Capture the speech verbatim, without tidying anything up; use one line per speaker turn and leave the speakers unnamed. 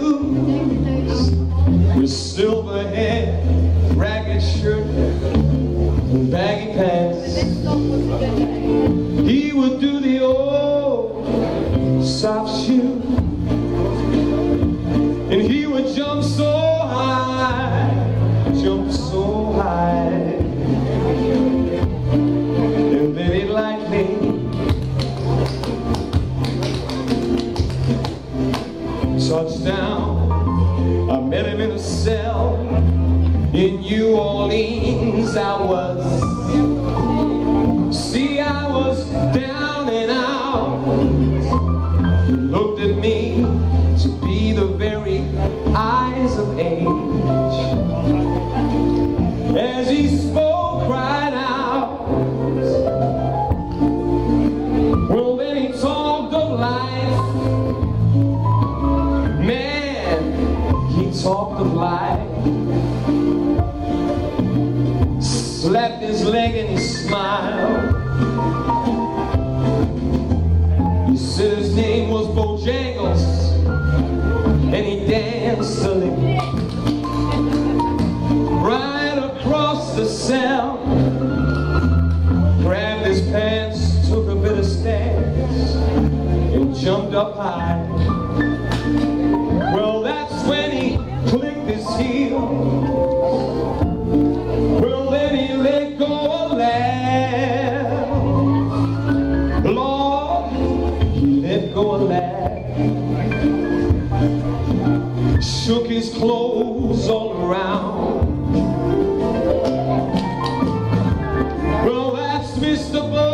blues, with silver hair, ragged shirt, and baggy pants. He would do the old soft shoe, and he would jump so high, jump so high, and then he'd like me. Touchdown, I met him in a cell in New Orleans. I was, see, I was down and out. He looked at me to be the very eyes of age. As he spoke, cried out, well, then he talked of life. Man, he talked of life. Slapped his leg and he smiled. He said his name was Bojangles, and he danced a lick right across the cell. Grabbed his pants, took a bit of stance, and jumped up high. Well, that's when he clicked his heel. Well, then he let go a laugh. Lord, he let go a laugh. Shook his clothes all around. Well, that's Mister Bull.